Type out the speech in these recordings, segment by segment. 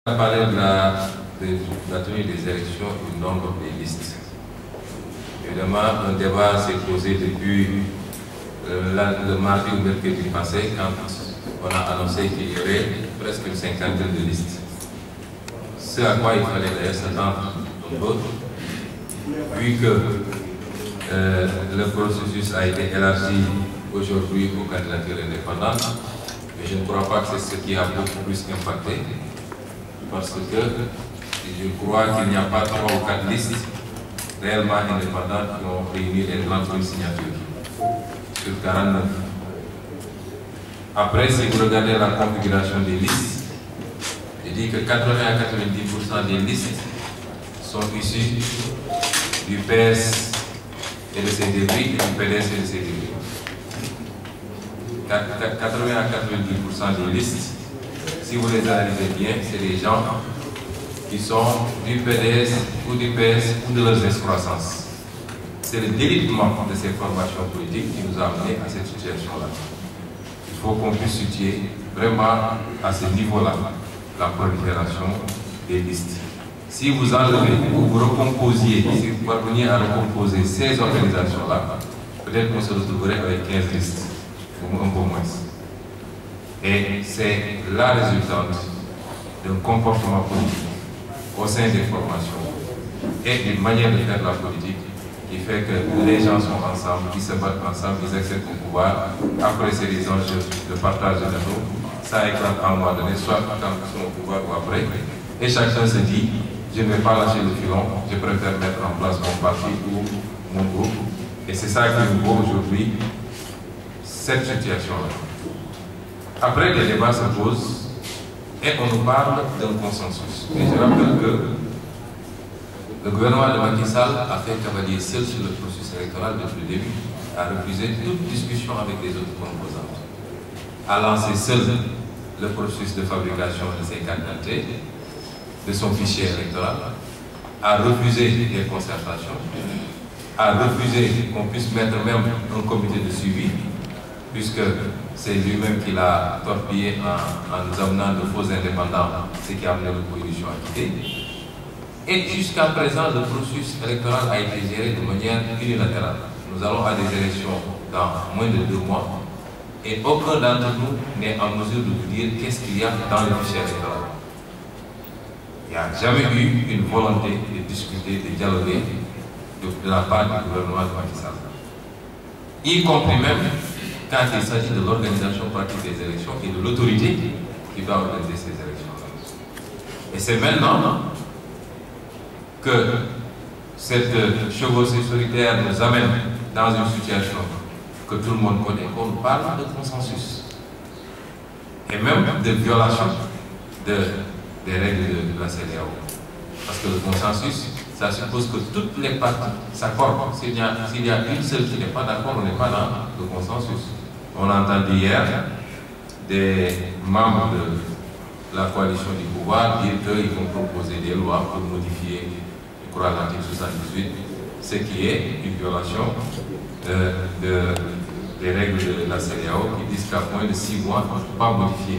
On a parlé de la tenue des élections et du nombre des listes. Évidemment, un débat s'est posé depuis le mardi ou mercredi passé, quand on a annoncé qu'il y aurait presque une cinquantaine de listes. Ce à quoi il fallait d'ailleurs s'attendre un peu, vu que le processus a été élargi aujourd'hui aux candidatures indépendantes, mais je ne crois pas que c'est ce qui a beaucoup plus impacté. Parce que je crois qu'il n'y a pas 3 ou 4 listes réellement indépendantes qui ont réuni les 30 000 signatures sur 49. Après, si vous regardez la configuration des listes, je dis que 80 à 90% des listes sont issues du PS et de ses débris, et du PDS et de ses débris. 80 à 90% des listes, si vous les analysez bien, c'est des gens qui sont du PDS ou du PS ou de leurs excroissances. C'est le délitement de ces formations politiques qui nous a amenés à cette situation-là. Il faut qu'on puisse situer vraiment à ce niveau-là la prolifération des listes. Si vous enlevez ou vous recomposiez, si vous parveniez à recomposer ces organisations-là, peut-être qu'on se retrouverait avec 15 listes, ou un peu moins. Et c'est la résultante d'un comportement politique au sein des formations et d'une manière de faire la politique qui fait que les gens sont ensemble, ils se battent ensemble, ils accèdent au pouvoir. Après, c'est des enjeux de partage de gâteau. Ça éclate à un moment donné, soit quand ils sont au pouvoir ou après. Et chacun se dit, je ne vais pas lâcher le filon, je préfère mettre en place mon parti ou mon groupe. Et c'est ça qui nous vaut aujourd'hui cette situation-là. Après, les débats se posent et on nous parle d'un consensus. Et je rappelle que le gouvernement de Macky Sall a fait cavalier seul sur le processus électoral depuis le début, a refusé toute discussion avec les autres composantes, a lancé seul le processus de fabrication de ses cartes d'identité, de son fichier électoral, a refusé les concertations, a refusé qu'on puisse mettre même un comité de suivi, puisque c'est lui-même qui l'a torpillé en nous amenant de faux indépendants, ce qui a amené l'opposition à quitter. Et jusqu'à présent, le processus électoral a été géré de manière unilatérale. Nous allons à des élections dans moins de 2 mois, et aucun d'entre nous n'est en mesure de vous dire qu'est-ce qu'il y a dans le fichier électoral. Il n'y a jamais eu une volonté de discuter, de dialoguer de la part du gouvernement de Macky Sall. Y compris même quand il s'agit de l'organisation pratique des élections et de l'autorité qui doit organiser ces élections-là. Et c'est maintenant que cette chevauchée solitaire nous amène dans une situation que tout le monde connaît, qu'on nous parle de consensus. Et même de violation des règles de la CEDEAO. Parce que le consensus, ça suppose que toutes les parties s'accordent. S'il y a une seule qui n'est pas d'accord, on n'est pas dans le consensus. On a entendu hier des membres de la coalition du pouvoir dire qu'ils vont proposer des lois pour modifier, je crois, l'article 78, ce qui est une violation des règles de la CEDEAO qui disent qu'à moins de 6 mois, on ne peut pas modifier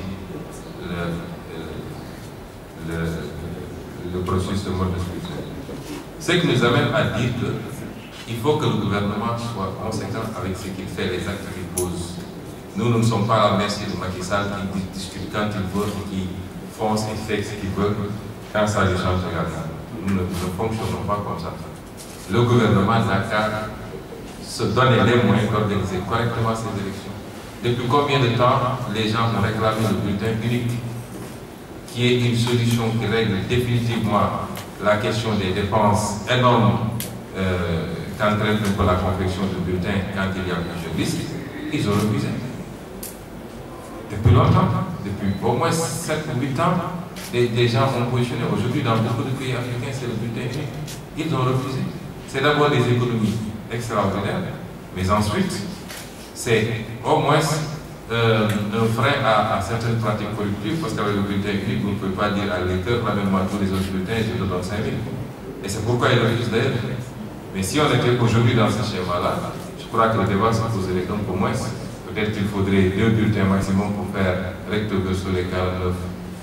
le processus de mode de scrutin. Ce qui nous amène à dire qu'il faut que le gouvernement soit conséquent avec ce qu'il fait, les actes qu'il pose. Nous ne sommes pas à la merci de Macky Sall qui discute quand il veut, qui fonce et fait ce qu'il veut quand ça les change également. Nous ne fonctionnons pas comme ça. Le gouvernement n'a qu'à se donner les moyens d'organiser correctement ces élections. Depuis combien de temps les gens ont réclamé le bulletin unique, qui est une solution qui règle définitivement la question des dépenses énormes qu'entraîne la confection de bulletins quand il y a plusieurs listes? Ils ont refusé. Depuis longtemps, depuis au moins 7 ou 8 ans, des gens ont positionné. Aujourd'hui, dans beaucoup de pays africains, c'est le bulletin unique. Ils ont refusé. C'est d'abord des économies extraordinaires, mais ensuite, c'est au moins un frein à certaines pratiques collectives, parce qu'avec le bulletin unique, vous ne pouvez pas dire à l'électeur, ramène-moi tous les autres bulletins et je te donne 5 000. Et c'est pourquoi ils refusent d'ailleurs. Mais si on était aujourd'hui dans ce schéma-là, je crois que le débat se poserait un peu moins. Peut-être qu'il faudrait 2 bulletins maximum pour faire recto verso les 49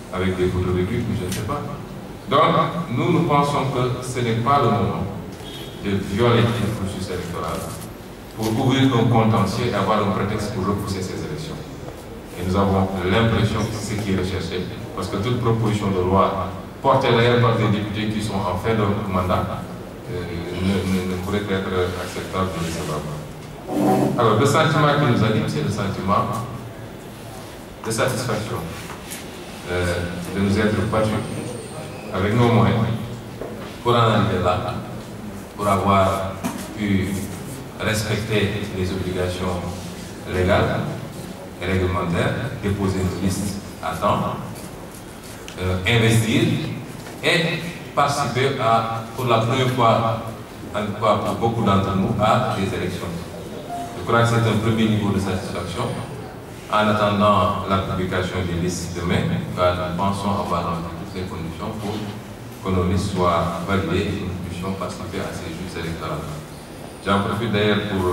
avec des photos de lui, je ne sais pas. Donc, nous pensons que ce n'est pas le moment de violer le processus électoral pour ouvrir un contentieux et avoir un prétexte pour repousser ces élections. Et nous avons l'impression que c'est ce qui est recherché, parce que toute proposition de loi portée d'ailleurs par des députés qui sont en fin de mandat ne pourrait être acceptable de recevable. Alors, le sentiment qui nous anime, c'est le sentiment de satisfaction, de nous être battus avec nos moyens pour en arriver là, pour avoir pu respecter les obligations légales et réglementaires, déposer une liste à temps, investir et participer pour la première fois, en tout cas pour beaucoup d'entre nous, à des élections. Je crois que c'est un premier niveau de satisfaction. En attendant la publication des listes demain, nous pensons avoir rempli toutes les conditions pour que nos listes soient validées et que nous puissions participer à ces Jeux électoraux. J'en profite d'ailleurs pour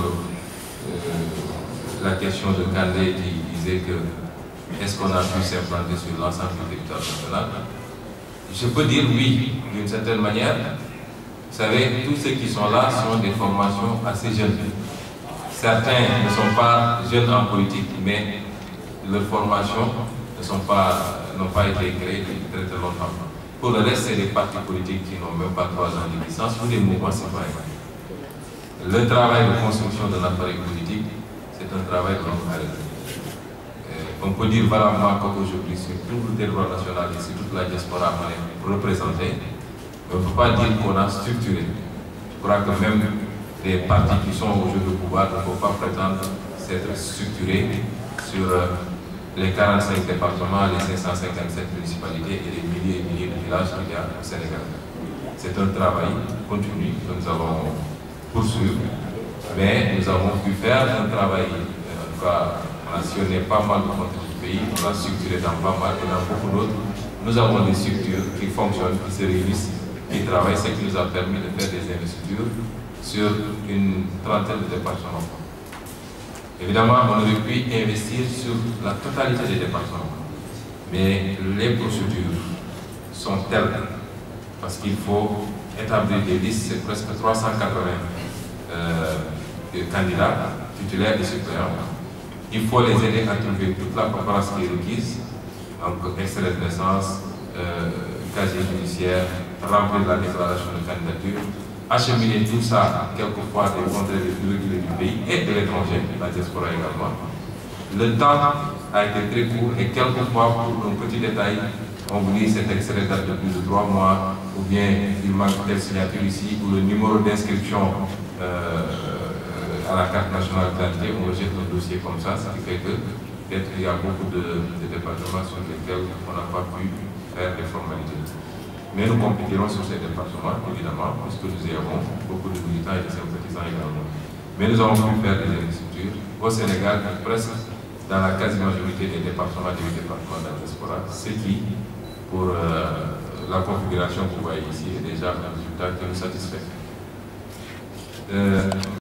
la question de Kandé qui disait que est-ce qu'on a pu s'implanter sur l'ensemble du territoire national? Je peux dire oui, d'une certaine manière. Vous savez, tous ceux qui sont là sont des formations assez jeunes. Certains ne sont pas jeunes en politique, mais leurs formations n'ont pas été créées depuis très très longtemps. Pour le reste, c'est des partis politiques qui n'ont même pas 3 ans de licence ou des mouvements citoyens. Le travail de construction de l'appareil politique, c'est un travail de longue haleine. On peut dire vaillamment qu'aujourd'hui, sur tout le territoire national et sur toute la diaspora représentée, on ne peut pas dire qu'on a structuré. Je crois que même les partis qui sont au jeu de pouvoir ne peuvent pas prétendre s'être structurés sur les 45 départements, les 557 municipalités et les milliers et milliers de villages qu'il y a au Sénégal. C'est un travail continu que nous allons poursuivre, mais nous avons pu faire un travail, en tout cas, on a sillonné pas mal de côtés du pays, on a structuré dans pas mal et dans beaucoup d'autres. Nous avons des structures qui fonctionnent, qui se réunissent, qui travaillent, ce qui nous a permis de faire des investitures sur une trentaine de départements. Évidemment, on aurait pu investir sur la totalité des départements, mais les procédures sont telles parce qu'il faut établir des listes, c'est presque 380 candidats titulaires et suppléants. Il faut les aider à trouver toute la paperasse qui est requise, donc extrait de naissance, casier judiciaire, remplir la déclaration de candidature, acheminer tout ça, quelquefois des contrées irréguliers du pays et de l'étranger, la diaspora également. Le temps a été très court et quelquefois, pour un petit détail, on vous dit cet extrait date de plus de 3 mois, ou bien il manque telle signature ici, ou le numéro d'inscription à la carte nationale d'identité, on rejette un dossier comme ça, ce qui fait que peut-être il y a beaucoup de départements sur lesquels on n'a pas pu faire des formalités. Mais nous compétirons sur ces départements, évidemment, puisque nous y avons beaucoup de militants et de sympathisants également. Mais nous avons pu faire des investitures au Sénégal, presque dans la quasi-majorité des départements de la diaspora, ce qui, pour la configuration que vous voyez ici, est déjà un résultat qui nous satisfait.